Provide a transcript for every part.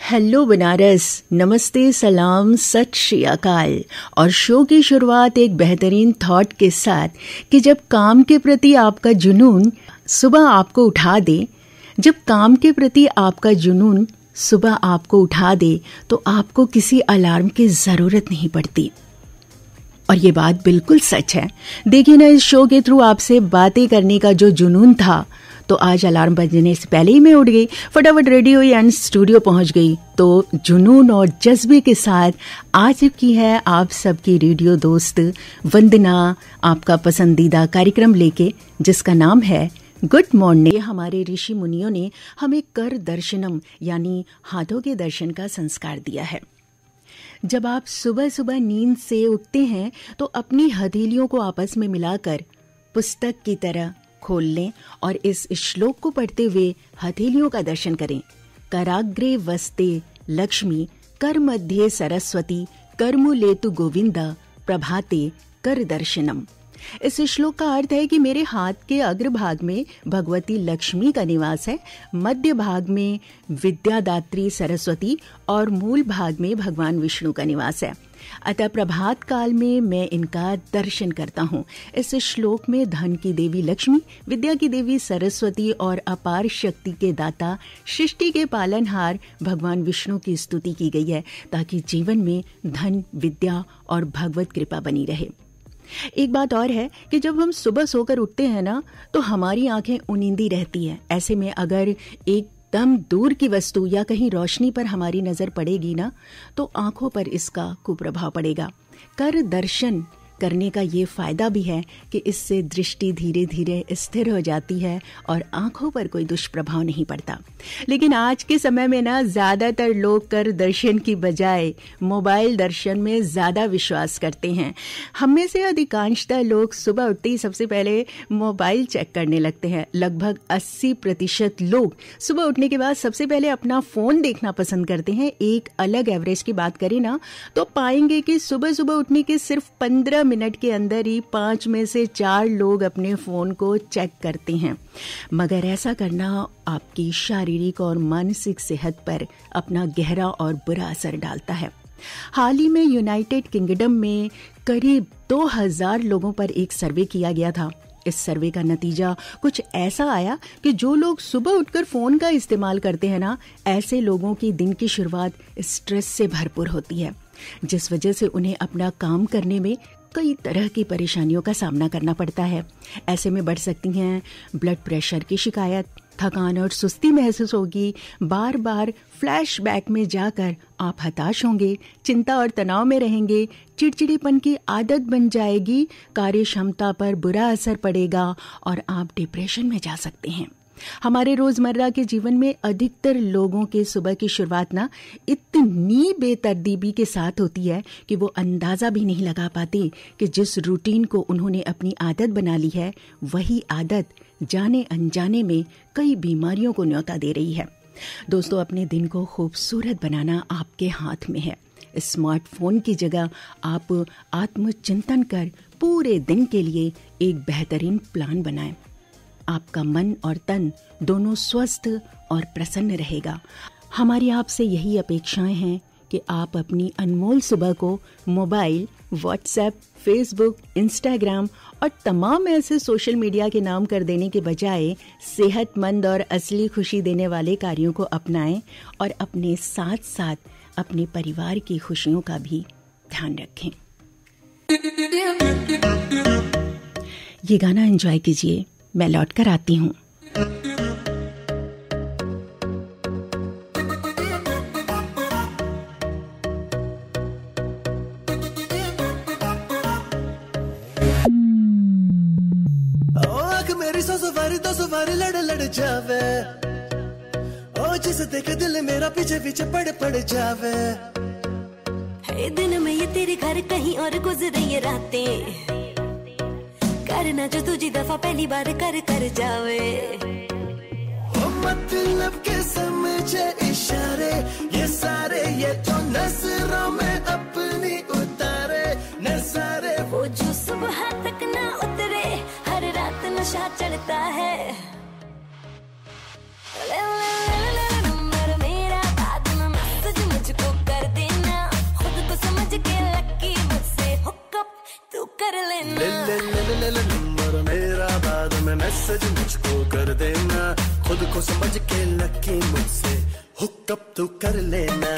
Hello Banaras, नमस्ते, सलाम, सत श्री अकाल। और शो की शुरुआत एक बेहतरीन थॉट के साथ कि जब काम के प्रति आपका जुनून सुबह आपको उठा दे, तो आपको किसी अलार्म की ज़रूरत नहीं पड़ती। और ये बात बिल्कुल सच है। देखिए ना, इस शो के थ्रू आपसे बातें करने का जो जुनून था, तो आज अलार्म बजने से पहले ही मैं उठ गई, फटाफट रेडी हुई एंड स्टूडियो पहुंच गई। तो जुनून और जज्बे के साथ आ चुकी है आप सबकी रेडियो दोस्त वंदना, आपका पसंदीदा कार्यक्रम लेके, जिसका नाम है गुड मॉर्निंग। हमारे ऋषि मुनियों ने हमें कर दर्शनम यानी हाथों के दर्शन का संस्कार दिया है। जब आप सुबह सुबह नींद से उठते हैं तो अपनी हथेलियों को आपस में मिलाकर पुस्तक की तरह खोल लें और इस श्लोक को पढ़ते हुए हथेलियों का दर्शन करें। कराग्रे वस्ते लक्ष्मी, कर मध्य सरस्वती, करमुलेतु गोविंदा, प्रभाते कर दर्शनम। इस श्लोक का अर्थ है कि मेरे हाथ के अग्रभाग में भगवती लक्ष्मी का निवास है, मध्य भाग में विद्यादात्री सरस्वती और मूल भाग में भगवान विष्णु का निवास है। अतः प्रभात काल में मैं इनका दर्शन करता हूँ। इस श्लोक में धन की देवी लक्ष्मी, विद्या की देवी सरस्वती और अपार शक्ति के दाता, सृष्टि के पालनहार भगवान विष्णु की स्तुति की गई है, ताकि जीवन में धन, विद्या और भगवत कृपा बनी रहे। एक बात और है कि जब हम सुबह सोकर उठते हैं ना, तो हमारी आंखें उनींदी रहती है। ऐसे में अगर एकदम दूर की वस्तु या कहीं रोशनी पर हमारी नजर पड़ेगी ना, तो आंखों पर इसका कुप्रभाव पड़ेगा। कर दर्शन करने का ये फायदा भी है कि इससे दृष्टि धीरे धीरे स्थिर हो जाती है और आंखों पर कोई दुष्प्रभाव नहीं पड़ता। लेकिन आज के समय में ना, ज्यादातर लोग कर दर्शन की बजाय मोबाइल दर्शन में ज्यादा विश्वास करते हैं। हम में से अधिकांशतः लोग सुबह उठते ही सबसे पहले मोबाइल चेक करने लगते हैं। लगभग 80% लोग सुबह उठने के बाद सबसे पहले अपना फोन देखना पसंद करते हैं। एक अलग एवरेज की बात करें ना, तो पाएंगे कि सुबह सुबह उठने के सिर्फ 15 मिनट के अंदर ही 5 में से 4 लोग अपने फोन को चेक करते हैं। मगर ऐसा करना आपकी शारीरिक और मानसिक सेहत पर अपना गहरा और बुरा असर डालता है। हाल ही में यूनाइटेड किंगडम में करीब 2000 लोगों पर एक सर्वे किया गया था। इस सर्वे का नतीजा कुछ ऐसा आया कि जो लोग सुबह उठकर फोन का इस्तेमाल करते हैं ना, ऐसे लोगों की दिन की शुरुआत स्ट्रेस से भरपूर होती है, जिस वजह से उन्हें अपना काम करने में कई तरह की परेशानियों का सामना करना पड़ता है। ऐसे में बढ़ सकती हैं ब्लड प्रेशर की शिकायत, थकान और सुस्ती महसूस होगी, बार बार फ्लैशबैक में जाकर आप हताश होंगे, चिंता और तनाव में रहेंगे, चिड़चिड़ेपन की आदत बन जाएगी, कार्य क्षमता पर बुरा असर पड़ेगा और आप डिप्रेशन में जा सकते हैं। हमारे रोजमर्रा के जीवन में अधिकतर लोगों के सुबह की शुरुआत ना इतनी बेतरतीबी के साथ होती है कि वो अंदाजा भी नहीं लगा पाते कि जिस रूटीन को उन्होंने अपनी आदत बना ली है, वही आदत जाने अनजाने में कई बीमारियों को न्योता दे रही है। दोस्तों, अपने दिन को खूबसूरत बनाना आपके हाथ में है। स्मार्टफोन की जगह आप आत्मचिंतन कर पूरे दिन के लिए एक बेहतरीन प्लान बनाएं। आपका मन और तन दोनों स्वस्थ और प्रसन्न रहेगा। हमारी आपसे यही अपेक्षाएं हैं कि आप अपनी अनमोल सुबह को मोबाइल, व्हाट्सएप, फेसबुक, इंस्टाग्राम और तमाम ऐसे सोशल मीडिया के नाम कर देने के बजाय सेहतमंद और असली खुशी देने वाले कार्यों को अपनाएं और अपने साथ साथ अपने परिवार की खुशियों का भी ध्यान रखें। ये गाना एंजॉय कीजिए, मैं लौट कर आती हूँ। मेरी सो सवारी लड़ लड़ जावे, ओ जिसे देख दिल मेरा पीछे पीछे पड़ जावे। है दिन में ये तेरे घर कहीं और गुजरे ये रातें, करना जो तुझी दफा पहली बार कर जावे। ओ मतलब के समझे इशारे ये सारे, ये तो नजरों में अपनी उतारे नजारे। वो जो सुबह तक ना उतरे, हर रात नशा चढ़ता है। मेरा बाद में मस्त मैसेज मुझको कर देना, खुद को समझ के लकी मुझसे हुकअप तू कर लेना।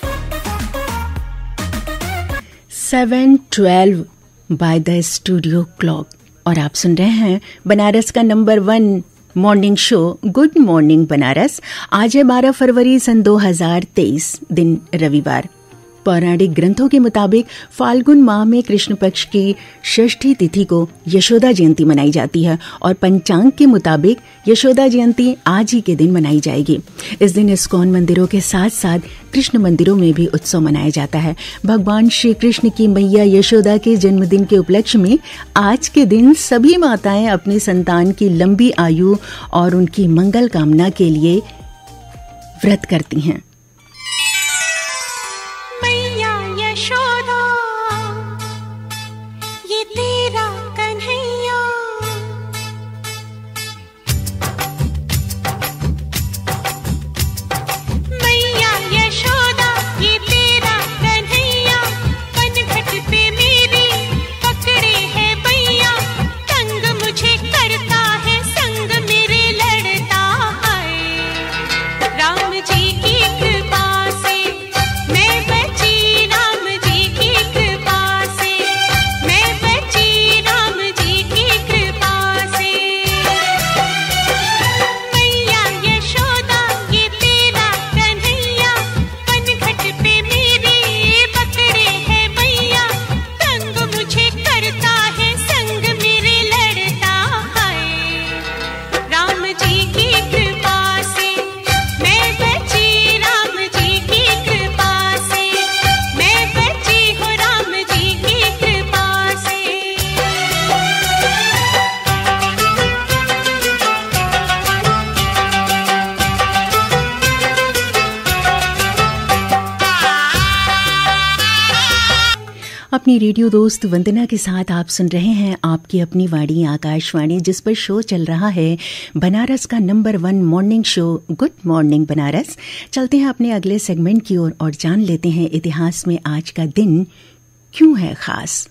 7:12 बाय द स्टूडियो क्लॉक और आप सुन रहे हैं बनारस का number 1 morning show good morning Banaras. आज है 12 फरवरी सन 2023, दिन रविवार। पौराणिक ग्रंथों के मुताबिक फाल्गुन माह में कृष्ण पक्ष की षष्ठी तिथि को यशोदा जयंती मनाई जाती है और पंचांग के मुताबिक यशोदा जयंती आज ही के दिन मनाई जाएगी। इस दिन इस्कॉन मंदिरों के साथ साथ कृष्ण मंदिरों में भी उत्सव मनाया जाता है। भगवान श्री कृष्ण की मैया यशोदा के जन्मदिन के उपलक्ष्य में आज के दिन सभी माताएं अपनी संतान की लंबी आयु और उनकी मंगल कामना के लिए व्रत करती हैं। अपनी रेडियो दोस्त वंदना के साथ आप सुन रहे हैं आपकी अपनी वाणी आकाशवाणी, जिस पर शो चल रहा है बनारस का number 1 morning show good morning Banaras. चलते हैं अपने अगले सेगमेंट की ओर और जान लेते हैं इतिहास में आज का दिन क्यों है खास।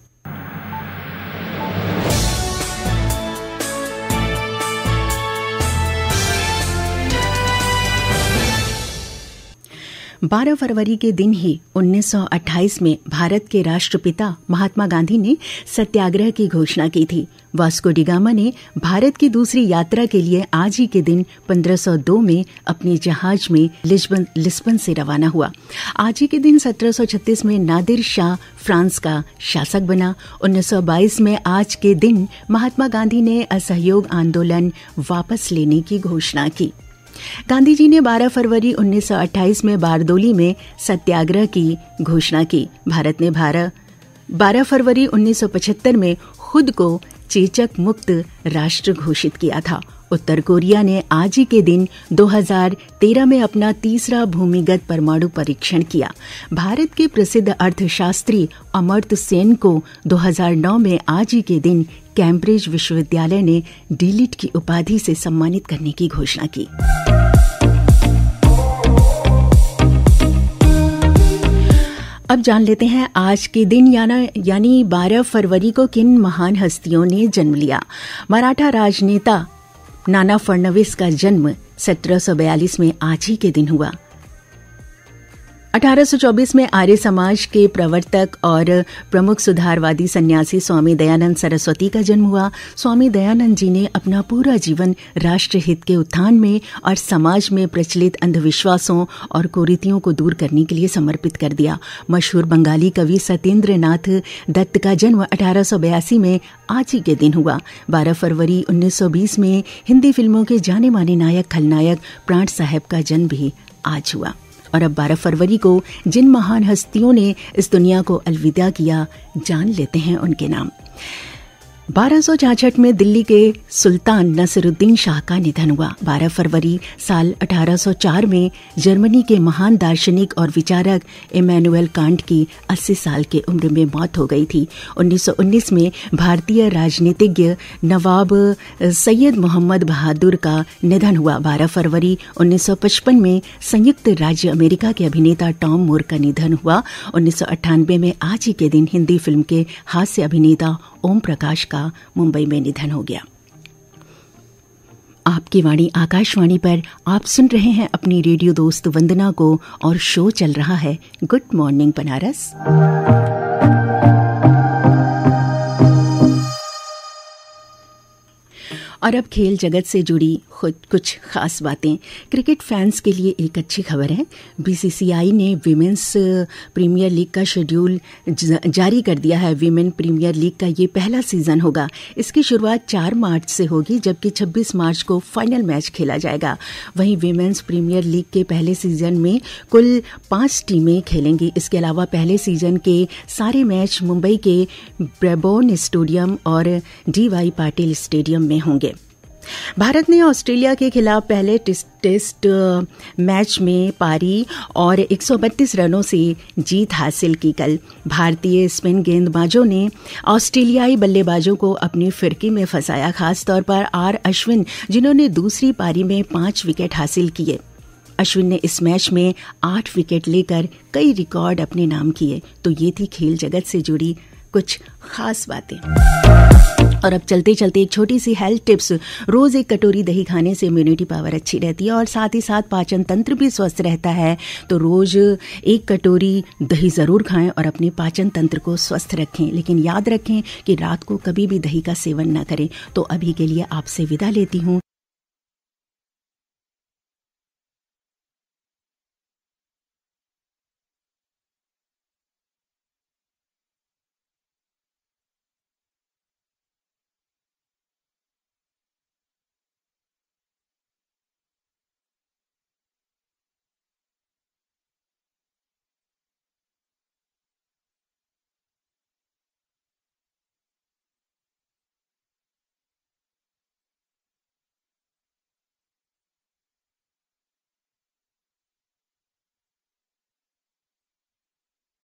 12 फरवरी के दिन ही 1928 में भारत के राष्ट्रपिता महात्मा गांधी ने सत्याग्रह की घोषणा की थी। वास्को डी गामा ने भारत की दूसरी यात्रा के लिए आज ही के दिन 1502 में अपने जहाज में लिस्बन से रवाना हुआ। आज ही के दिन 1736 में नादिर शाह फ्रांस का शासक बना। 1922 में आज के दिन महात्मा गांधी ने असहयोग आंदोलन वापस लेने की घोषणा की। गांधी जी ने 12 फरवरी 1928 में बारदोली में सत्याग्रह की घोषणा की। भारत ने 12 फरवरी 1975 में खुद को चेचक मुक्त राष्ट्र घोषित किया था। उत्तर कोरिया ने आज ही के दिन 2013 में अपना तीसरा भूमिगत परमाणु परीक्षण किया। भारत के प्रसिद्ध अर्थशास्त्री अमर्त्य सेन को 2009 में आज ही के दिन कैम्ब्रिज विश्वविद्यालय ने डीलिट की उपाधि से सम्मानित करने की घोषणा की। अब जान लेते हैं आज के दिन यानी 12 फरवरी को किन महान हस्तियों ने जन्म लिया। मराठा राजनेता नाना फडणवीस का जन्म 1742 में आज ही के दिन हुआ। 1824 में आर्य समाज के प्रवर्तक और प्रमुख सुधारवादी सन्यासी स्वामी दयानंद सरस्वती का जन्म हुआ। स्वामी दयानंद जी ने अपना पूरा जीवन राष्ट्रहित के उत्थान में और समाज में प्रचलित अंधविश्वासों और कुरीतियों को दूर करने के लिए समर्पित कर दिया। मशहूर बंगाली कवि सत्येंद्र नाथ दत्त का जन्म 1882 में आज ही के दिन हुआ। 12 फरवरी 1920 में हिंदी फिल्मों के जाने माने नायक खलनायक प्राण साहब का जन्म भी आज हुआ। और अब 12 फरवरी को जिन महान हस्तियों ने इस दुनिया को अलविदा किया, जान लेते हैं उनके नाम। 1266 में दिल्ली के सुल्तान नसरुद्दीन शाह का निधन हुआ। 12 फरवरी साल 1804 में जर्मनी के महान दार्शनिक और विचारक इमैनुएल कांट की 80 साल की उम्र में मौत हो गई थी। 1919 में भारतीय राजनीतिज्ञ नवाब सैयद मोहम्मद बहादुर का निधन हुआ। 12 फरवरी 1955 में संयुक्त राज्य अमेरिका के अभिनेता टॉम मूर का निधन हुआ। 1998 में आज ही के दिन हिंदी फिल्म के हास्य अभिनेता ओम प्रकाश का मुंबई में निधन हो गया। आपकी वाणी आकाशवाणी पर आप सुन रहे हैं अपनी रेडियो दोस्त वंदना को और शो चल रहा है गुड मॉर्निंग बनारस। और अब खेल जगत से जुड़ी खुद कुछ खास बातें। क्रिकेट फैंस के लिए एक अच्छी खबर है। बीसीसीआई ने विमेंस प्रीमियर लीग का शेड्यूल जारी कर दिया है। विमेन प्रीमियर लीग का ये पहला सीजन होगा। इसकी शुरुआत 4 मार्च से होगी, जबकि 26 मार्च को फाइनल मैच खेला जाएगा। वहीं विमेंस प्रीमियर लीग के पहले सीजन में कुल 5 टीमें खेलेंगी। इसके अलावा पहले सीजन के सारे मैच मुंबई के ब्रेबोर्न स्टेडियम और DY पाटिल स्टेडियम में होंगे। भारत ने ऑस्ट्रेलिया के खिलाफ पहले टेस्ट मैच में पारी और 132 रनों से जीत हासिल की। कल भारतीय स्पिन गेंदबाजों ने ऑस्ट्रेलियाई बल्लेबाजों को अपनी फिरकी में फंसाया, खासतौर पर R अश्विन, जिन्होंने दूसरी पारी में 5 विकेट हासिल किए। अश्विन ने इस मैच में 8 विकेट लेकर कई रिकॉर्ड अपने नाम किए। तो ये थी खेल जगत से जुड़ी कुछ खास बातें। और अब चलते चलते एक छोटी सी हेल्थ टिप्स। रोज एक कटोरी दही खाने से इम्यूनिटी पावर अच्छी रहती है और साथ ही साथ पाचन तंत्र भी स्वस्थ रहता है। तो रोज एक कटोरी दही जरूर खाएं और अपने पाचन तंत्र को स्वस्थ रखें। लेकिन याद रखें कि रात को कभी भी दही का सेवन न करें। तो अभी के लिए आपसे विदा लेती हूँ।